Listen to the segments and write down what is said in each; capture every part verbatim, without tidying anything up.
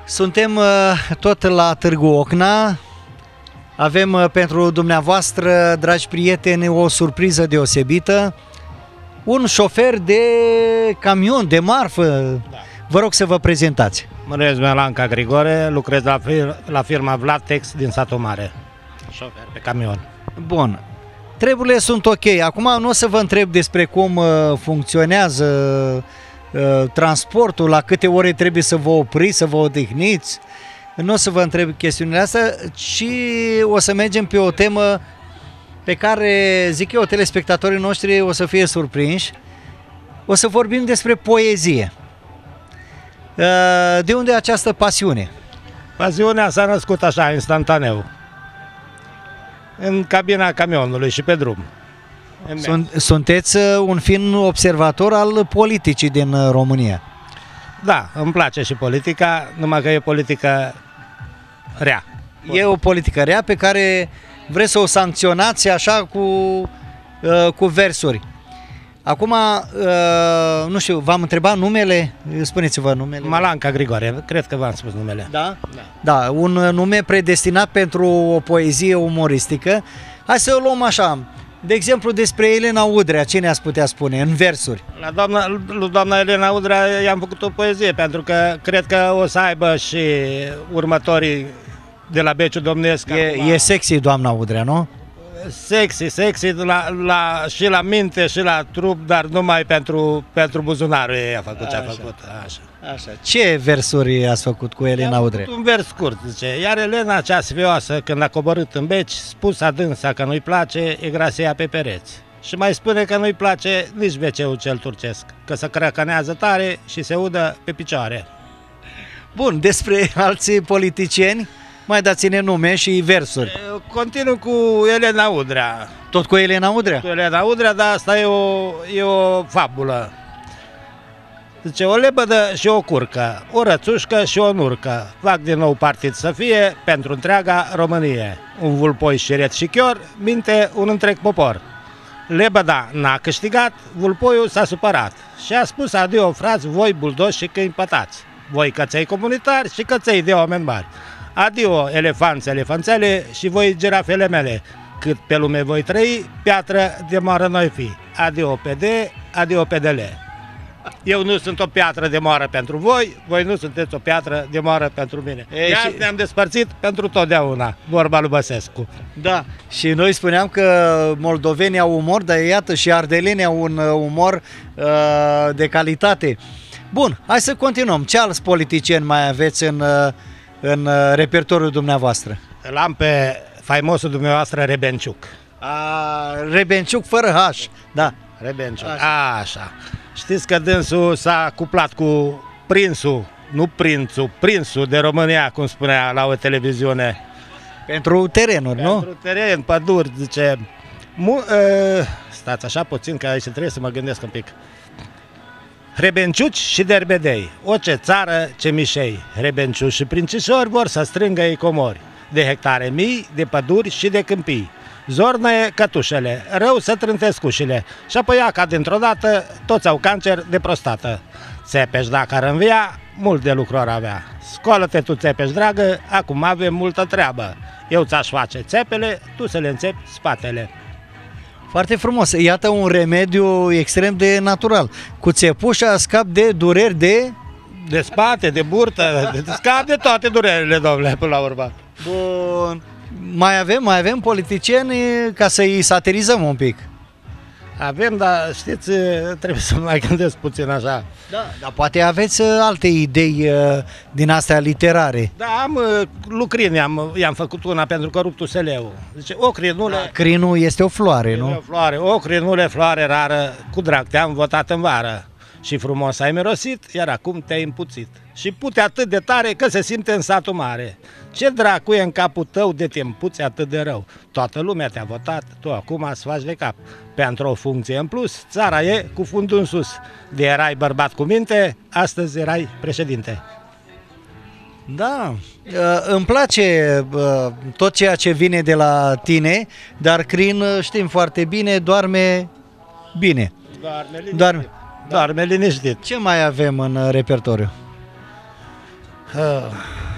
Suntem tot la Târgu Ocna. Avem pentru dumneavoastră, dragi prieteni, o surpriză deosebită. Un șofer de camion, de marfă. Da. Vă rog să vă prezentați. Mă numesc Melanca Grigore, lucrez la, fir la firma Vlatex din Satul Mare. Șofer pe camion. Bun. Treburile sunt ok. Acum nu o să vă întreb despre cum funcționează uh, transportul, la câte ore trebuie să vă opriți, să vă odihniți. Nu o să vă întreb chestiunile astea, ci o să mergem pe o temă pe care, zic eu, telespectatorii noștri o să fie surprinși. O să vorbim despre poezie. De unde această pasiune? Pasiunea s-a născut așa, instantaneu, în cabina camionului și pe drum. Sunt, sunteți un fin observator al politicii din România. Da, îmi place și politica, numai că e politică rea. E o politică rea pe care vreți să o sancționați așa cu, uh, cu versuri. Acum, uh, nu știu, v-am întrebat numele? Spuneți-vă numele. Melanca Grigore, cred că v-am spus numele. Da? Da? Da, un nume predestinat pentru o poezie umoristică. Hai să o luăm așa. De exemplu, despre Elena Udrea, ce ne-ați putea spune în versuri? La doamna, lui doamna Elena Udrea i-am făcut o poezie, pentru că cred că o să aibă și următorii de la Beciul Domnesc. E, e sexy doamna Udrea, nu? Sexy, sexy la, la, și la minte și la trup, dar numai pentru, pentru buzunarul ei a făcut ce a făcut. Așa. Așa. Ce versuri ați făcut cu Elena Udrea? Un vers scurt, zice: iar Elena cea sfioasă, când a coborât în beci, spus adânsa că nu-i place, e graseia pe pereți. Și mai spune că nu-i place nici veceul cel turcesc, că se crăcănează tare și se udă pe picioare. Bun, despre alții politicieni, mai dați-ne nume și versuri. Continuu cu Elena Udrea. Tot cu Elena Udrea? Cu Elena Udrea, dar asta e o, e o fabulă. Zice: o lebădă și o curcă, o rățușcă și o nurcă, fac din nou partid să fie pentru întreaga Românie. Un vulpoi șiret și chior minte un întreg popor. Lebăda n-a câștigat, vulpoiul s-a supărat și a spus adio, frați, voi buldoși și câini pătați, voi căței comunitari și căței de oameni mari. Adio, elefanți, elefanțele și voi girafele mele, cât pe lume voi trăi, piatră de moară noi fi. Adio P D, adio P D L. Eu nu sunt o piatră de moară pentru voi, voi nu sunteți o piatră de moară pentru mine. Ei, Iar și... ne-am despărțit pentru totdeauna, vorba lui Băsescu. Da, și noi spuneam că moldovenii au umor, dar iată și ardelenii au un umor uh, de calitate. Bun, hai să continuăm. Ce alți politicieni mai aveți în, în repertoriul dumneavoastră? L-am pe faimosul dumneavoastră Rebenciuc. A, Rebenciuc fără H, da. Rebenciuc, așa. așa. Știți că dânsul s-a cuplat cu prințul, nu prințul, prințul de România, cum spunea la o televiziune. Pentru terenuri, Pentru nu? Pentru teren, păduri, zice. Mu, uh, stați așa puțin, că aici trebuie să mă gândesc un pic. Rebenciuci și derbedei, o ce țară, ce mișei. Rebenciuci și prințișori vor să strângă ei comori, de hectare mii, de păduri și de câmpii. Zornăie cătușele, rău să trântesc ușile și apoi ca dintr-o dată toți au cancer de prostată. Țepeș dacă ar învia, mult de lucru ar avea. Scoală-te tu, Țepeș dragă, acum avem multă treabă. Eu ți-aș face țepele, tu să le înțepi spatele. Foarte frumos, iată un remediu extrem de natural. Cu țepușa scap de dureri de... De spate, de burtă, de scap de toate durerile, domnule, până la urmă. Bun. Mai avem, mai avem politicieni ca să-i satirizăm un pic. Avem, dar știți, trebuie să mai gândesc puțin așa. Da, dar poate aveți alte idei din astea literare. Da, am lucrini, am, i-am făcut una pentru că ruptul seleu. Zice, o crinule... Da, crinul este o floare, nu? O floare, o crinule, floare rară, cu drag te-am votat în vară. Și frumos ai mirosit, iar acum te-ai împuțit. Și pute atât de tare că se simte în satul mare. Ce dracu e în capul tău de te împuți atât de rău? Toată lumea te-a votat, tu acum îți faci de cap. Pentru o funcție în plus, țara e cu fundul în sus. De erai bărbat cu minte, astăzi erai președinte. Da, îmi place tot ceea ce vine de la tine, dar Crin, știm foarte bine, doarme bine. Doarme liniștit. Doarme. Doarme liniștit. Ce mai avem în repertoriu? Uh,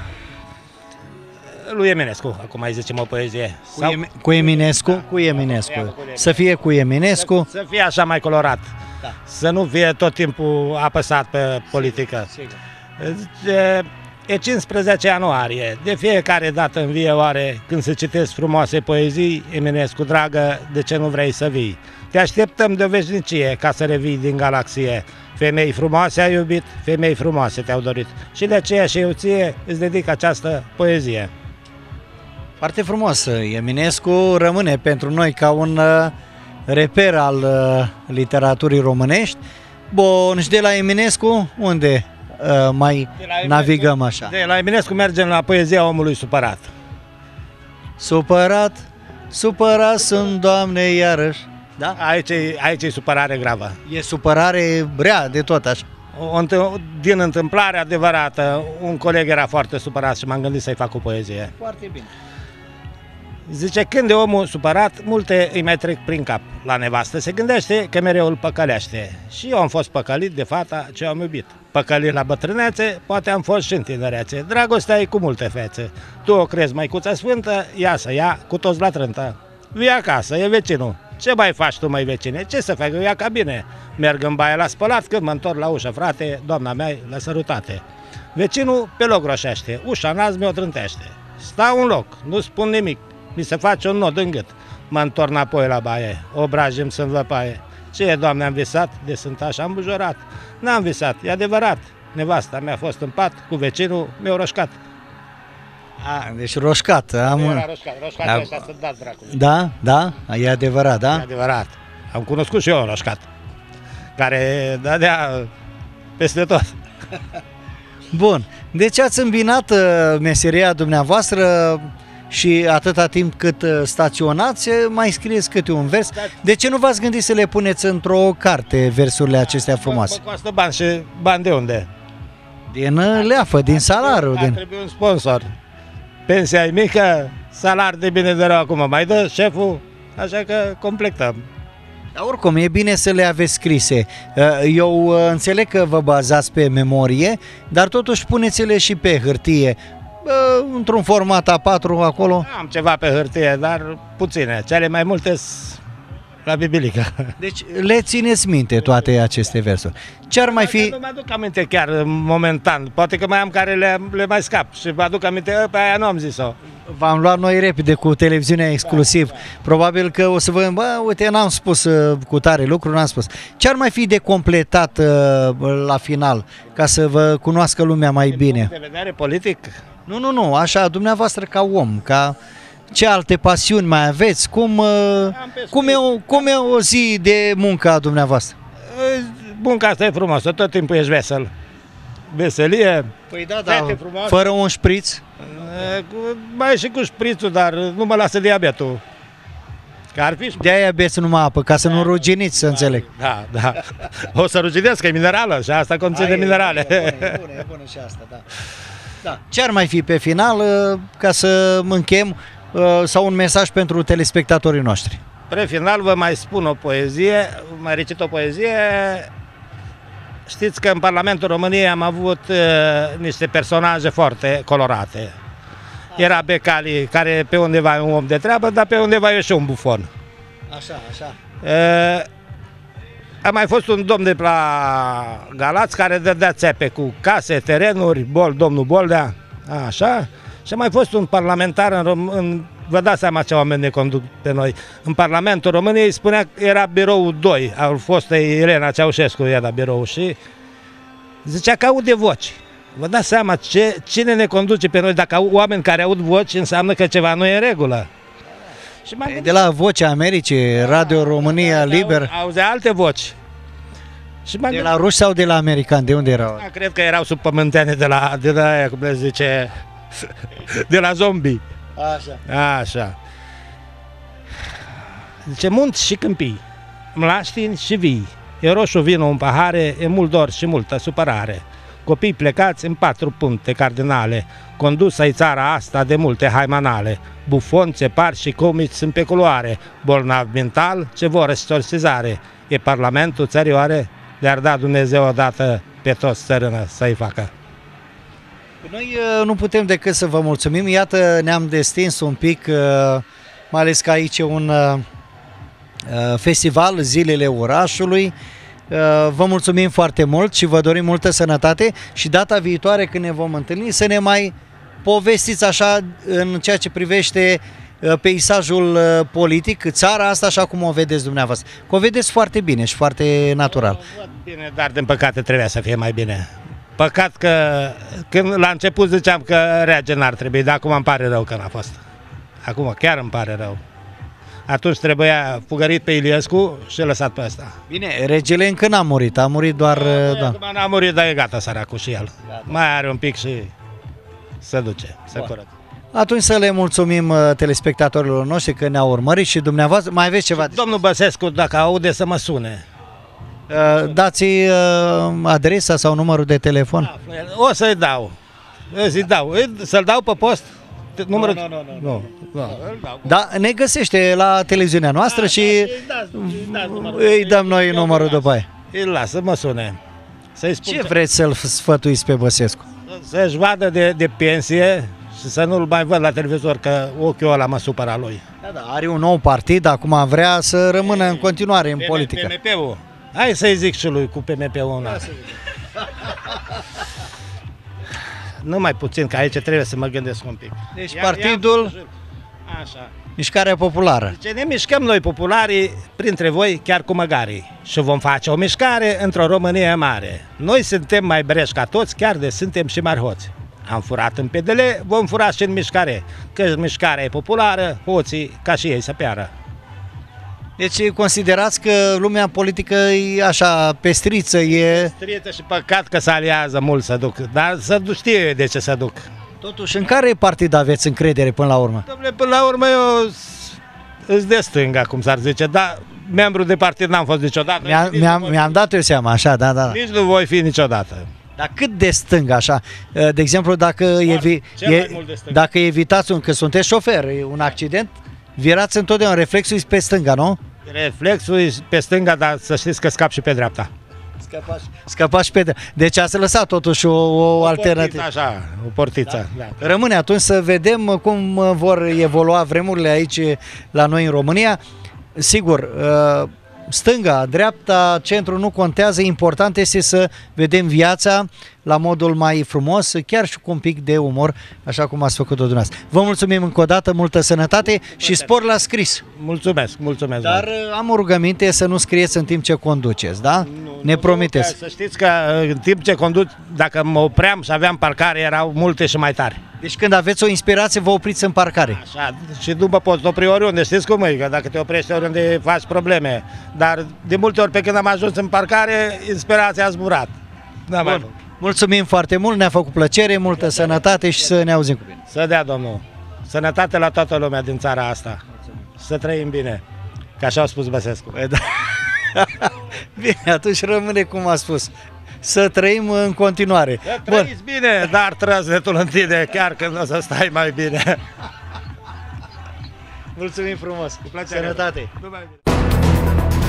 lui Eminescu, acum mai zicem o poezie. Cu, Sau... Em cu Eminescu? Da, cu Eminescu. Cu să fie cu Eminescu. Să, să fie așa mai colorat. Da. Să nu fie tot timpul apăsat pe politică. Sigur. De, e cincisprezece ianuarie. De fiecare dată învie oare când se citesc frumoase poezii. Eminescu, dragă, de ce nu vrei să vii? Te așteptăm de o veșnicie ca să revii din galaxie. Femei frumoase ai iubit, femei frumoase te-au dorit. Și de aceea și eu ție îți dedic această poezie. Foarte frumos. Eminescu rămâne pentru noi ca un uh, reper al uh, literaturii românești. Bun, și de la Eminescu, unde uh, mai navigăm așa? De la Eminescu mergem la poezia omului supărat. Supărat, supărat sunt, Doamne, iarăși. Da? Aici, aici e supărare gravă. E supărare rea de tot așa. O, din întâmplare adevărată, un coleg era foarte supărat și m-am gândit să-i fac o poezie. Foarte bine. Zice, când e omul supărat, multe îi mai trec prin cap. La nevastă se gândește că mereu îl păcălește. Și eu am fost păcălit de fata ce am iubit. Păcălit la bătrânețe, poate am fost și în tinerețe. Dragostea e cu multe fețe. Tu o crezi măicuța sfântă, ia să ia cu toți la trântă. Vii acasă, e vecinul. Ce mai faci tu, mai vecine? Ce să fac? Eu ia ca bine. Merg în baie la spălat, când mă întorc la ușă, frate, doamna mea la sărutate. Vecinul pe loc roșește, ușa n-azi mi-o trântește. Stau în loc, nu spun nimic, mi se face un nod în gât. Mă întorc înapoi la baie, obrajim să-mi văpaie. Ce e, doamne, am visat? De sunt așa îmbujorat. N-am visat, e adevărat. Nevasta mea a fost în pat, cu vecinul mi-au roșcat. A, deci roșcat. Am... Era roșcat, roșcat da. Ăștia să-ți dați dracului. Da, da, e adevărat, da? E adevărat. Am cunoscut și eu un roșcat, care dădea peste tot. Bun, deci ați îmbinat uh, meseria dumneavoastră și atâta timp cât uh, staționați, mai scrieți câte un vers. De ce nu v-ați gândit să le puneți într-o carte, versurile acestea frumoase? Mă costă bani și bani de unde? Din uh, leafă, din salariu. Ar din... trebui un sponsor. Pensia e mică, salar de bine de rău acum, mai dă șeful, așa că completăm. Dar oricum, e bine să le aveți scrise. Eu înțeleg că vă bazați pe memorie, dar totuși puneți-le și pe hârtie, într-un format A patru acolo. Am ceva pe hârtie, dar puține, cele mai multe la bibilică. Deci le țineți minte toate aceste versuri. Ce ar mai fi... Nu mă aduc aminte chiar momentan, poate că mai am care le, le mai scap și vă aduc aminte, pe aia nu am zis-o. V-am luat noi repede cu televiziunea exclusiv. Da, da. Probabil că o să vă... Bă, uite, n-am spus uh, cu tare lucru, n-am spus. Ce ar mai fi de completat uh, la final, ca să vă cunoască lumea mai Din bine? punct de vedere politic? Nu, nu, nu, așa, dumneavoastră ca om, ca... Ce alte pasiuni mai aveți? Cum, uh, cum, e o, cum e o zi de muncă a dumneavoastră? Munca asta e frumoasă, tot timpul ești vesel. Veselie, păi da, da, fără un șpriț? Mai și cu șprițul, dar nu mă lasă diabetul. Că ar fi... De-aia beți numai apă, ca să nu ruginiți, să da, înțeleg. Da, da. O să ruginesc, că e minerală și asta conține minerale. E bună, e bună, e bună și asta, da. Da. Ce ar mai fi pe final, ca să închem, sau un mesaj pentru telespectatorii noștri? Pre final vă mai spun o poezie, mai recit o poezie. Știți că în Parlamentul României am avut uh, niște personaje foarte colorate. Era Becali, care pe undeva e un om de treabă, dar pe undeva e și un bufon. Așa, așa. Uh, a mai fost un domn de la Galați care dădea țepe cu case, terenuri, bol, domnul Boldea, așa. Și a mai fost un parlamentar în, Rom în vă dați seama ce oameni ne conduc pe noi. În Parlamentul României spunea că era biroul doi, a fost Elena Ceaușescu, era birou și zicea că aude voci. Vă dați seama ce, cine ne conduce pe noi, dacă au oameni care aud voci, înseamnă că ceva nu e în regulă. Și de la Vocea Americii, Radio România Liber. Auze alte voci. Și de la ruși sau de la americani? De unde erau? Da, cred că erau subpământeane de la, de la aia, cum le zice, de la zombie. Așa. Așa. Zice, munți și câmpii, mlaștini și vii, e roșu vinul în pahare, e mult dor și multă supărare. Copii plecați în patru puncte cardinale, condusă-i țara asta de multe haimanale, bufoni, țepari și comici sunt pe culoare, bolnavi mental ce vor exorcizare. E Parlamentul țărioare, le-ar da Dumnezeu odată pe toți țărână să-i facă. Noi uh, nu putem decât să vă mulțumim. Iată, ne-am destins un pic, uh, mai ales că aici e un uh, festival, Zilele Orașului. Uh, vă mulțumim foarte mult și vă dorim multă sănătate și data viitoare când ne vom întâlni să ne mai povestiți așa în ceea ce privește peisajul politic, țara asta așa cum o vedeți dumneavoastră. Că o vedeți foarte bine și foarte natural. Bine, dar din păcate trebuia să fie mai bine. Păcat că când la început ziceam că rege n-ar trebui, dar acum îmi pare rău că n-a fost. Acum chiar îmi pare rău. Atunci trebuia fugărit pe Iliescu și lăsat pe ăsta. Bine, regele încă n-a murit, a murit doar... No, acum n-a murit, dar e gata săracul și el. Gata. Mai are un pic și se duce, se curăță. Atunci să le mulțumim telespectatorilor noștri că ne-au urmărit și dumneavoastră. Mai aveți ceva? Domnul Băsescu, dacă aude, să mă sune. Uh, dați uh, adresa sau numărul de telefon? O să-i dau. Să-i dau. Să-l dau pe post? Numărul... Nu, nu, nu. nu. nu. Da, ne găsește la televiziunea noastră A, și îi dăm noi numărul după aia. Îl lasă, mă sune. Ce vreți să-l sfătuiți pe Băsescu? Să-și vadă de, de pensie și să nu-l mai văd la televizor, că ochiul ăla mă supăra lui. Da, da, are un nou partid, acum vrea să rămână în continuare în politică. P M P-ul. Hai să-i zic și lui cu P M P-ul. Numai puțin, că aici trebuie să mă gândesc un pic. Deci ia, partidul, ia, așa. Mișcarea Populară. Deci ne mișcăm noi popularii printre voi chiar cu măgarii și vom face o mișcare într-o Românie mare. Noi suntem mai breși ca toți, chiar de suntem și mari hoți. Am furat în P D L, vom fura și în mișcare, că mișcarea e populară, hoții ca și ei să piară. Deci considerați că lumea politică e așa pestriță, e... Pestriță și păcat că se aliază mult să duc, dar să știe de ce să duc. Totuși, în care partid aveți încredere până la urmă? Dom'le, până la urmă eu sunt de stânga, cum s-ar zice, dar membru de partid n-am fost niciodată. Mi-am mi mi dat eu seama, așa, da, da. Nici nu voi fi niciodată. Dar cât de stânga, așa? De exemplu, dacă, evi, e, dacă evitați un, că sunteți șofer, un accident, virați întotdeauna, reflexul pe stânga, nu? Reflexul e pe stânga, dar să știți că scap și pe dreapta. Scăpați, scăpați pe dreapta. Deci ați lăsat totuși o, o, o alternativă. Portiță, așa, o portiță. Da? Da. Rămâne atunci să vedem cum vor evolua vremurile aici la noi în România. Sigur, stânga, dreapta, centru nu contează, important este să vedem viața la modul mai frumos, chiar și cu un pic de umor, așa cum ați făcut-o dumneavoastră. Vă mulțumim încă o dată, multă sănătate și spor la scris. Mulțumesc, mulțumesc. Dar mult. Am o rugăminte să nu scrieți în timp ce conduceți, da? Nu, ne nu, promiteți. Să știți că în timp ce conduc, dacă mă opream și aveam parcare, erau multe și mai tari. Deci când aveți o inspirație, vă opriți în parcare. Așa, și după poți opri oriunde, știți cum e, că dacă te oprești oriunde faci probleme. Dar de multe ori pe când am ajuns în parcare, inspirația a zburat. Da, mai mult. Mulțumim foarte mult, ne-a făcut plăcere, multă de sănătate și să ne auzim cu bine. Să dea, domnul. Sănătate la toată lumea din țara asta. Mulțumim. Să trăim bine, că așa a spus Băsescu. Da. Bine, atunci rămâne cum a spus. Să trăim în continuare. Să trăiți bine, dar trăznetul întinde, chiar când o să stai mai bine. Mulțumim frumos. Cu plăcere. Sănătate. Numai bine.